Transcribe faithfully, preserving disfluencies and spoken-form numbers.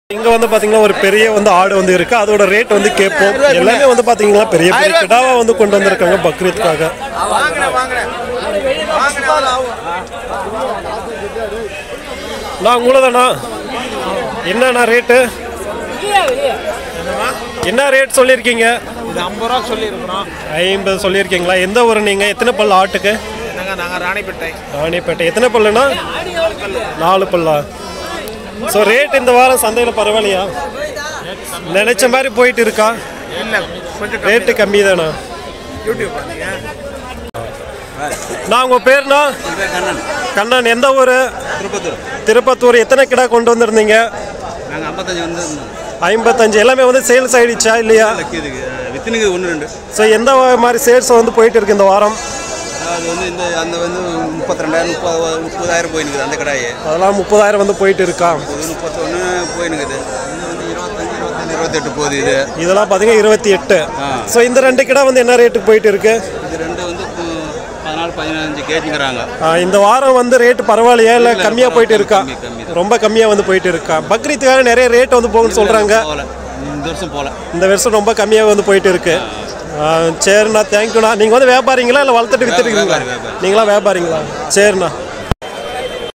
இங்க வந்து பாத்தீங்கன்னா ஒரு பெரிய வந்து ஆடு வந்து இருக்கு. அதோட ரேட் வந்து கேட்போம். எல்லாமே வந்து பாத்தீங்கன்னா பெரிய பெரிய கிடாவா வந்து கொண்டு வந்திருக்காங்க பக்ரீத்காக. நான் உங்களதானா என்னண்ணா ரேட்டு? என்ன ரேட் சொல்லியிருக்கீங்க? இது ஐம்பது ரூபா சொல்லியிருக்கிறோம். ஐம்பது சொல்லியிருக்கீங்களா? எந்த ஊர் நீங்கள்? எத்தனை பல்லு ஆட்டுக்கு? நாங்கள் நாங்கள் ராணிப்பேட்டை. ராணிப்பேட்டை. எத்தனை பல்லுண்ணா? நாலு பல்லா. ஸோ ரேட் இந்த வாரம் சந்தையில் பரவாயில்லையா? நினைச்ச மாதிரி போயிட்டு இருக்கா? இல்லை, கொஞ்சம் ரேட்டு கம்மி தானா? யூடியூப் நான் உங்கள் பேர்னா? கண்ணன். கண்ணன். எந்த ஊர்? திருப்பத்தூர். திருப்பத்தூர். எத்தனை கிடா கொண்டு வந்திருந்தீங்க? நாங்கள் ஐம்பத்தஞ்சு வந்து ஐம்பத்தஞ்சு. எல்லாமே வந்து சேல்ஸ் ஆகிடுச்சா இல்லையா? வித்தினுக்கு ஒன்று ரெண்டு. ஸோ எந்த மாதிரி சேல்ஸ் வந்து போயிட்டு இருக்கு இந்த வாரம்? அது வந்து இந்த அந்த வந்து முப்பத்தி ரெண்டாயிரம் முப்பது முப்பதாயிரம் போயினுக்குது அந்த கடாயே. அதெல்லாம் முப்பதாயிரம் வந்து போயிட்டு இருக்கா? முப்பத்தொன்று போயினுக்குது. இருபத்தஞ்சு இருபத்தஞ்சு இருபத்தெட்டு போகுது. இது இதெல்லாம் பார்த்தீங்கன்னா இருபத்தி எட்டு. ஸோ இந்த ரெண்டு கிடா வந்து என்ன ரேட்டுக்கு போயிட்டு இருக்கு? இது ரெண்டு வந்து பதினாலு பதினஞ்சு கேஜிங்கிறாங்க. இந்த வாரம் வந்து ரேட்டு பரவாயில்லையா இல்லை கம்மியாக போயிட்டு இருக்கா? ரொம்ப கம்மியாக வந்து போயிட்டு இருக்கா. பக்ரீத்துக்காக நிறைய ரேட் வந்து போகுன்னு சொல்கிறாங்க. இந்த வருஷம் போல இந்த வருஷம் ரொம்ப கம்மியாக வந்து போயிட்டு இருக்கு. சரிண்ணா, தேங்க்யூண்ணா. நீங்கள் வந்து வியாபாரிங்களா இல்லை வளர்த்துட்டு வித்துருக்கீங்களா? நீங்களா வியாபாரிங்களா? சரிண்ணா.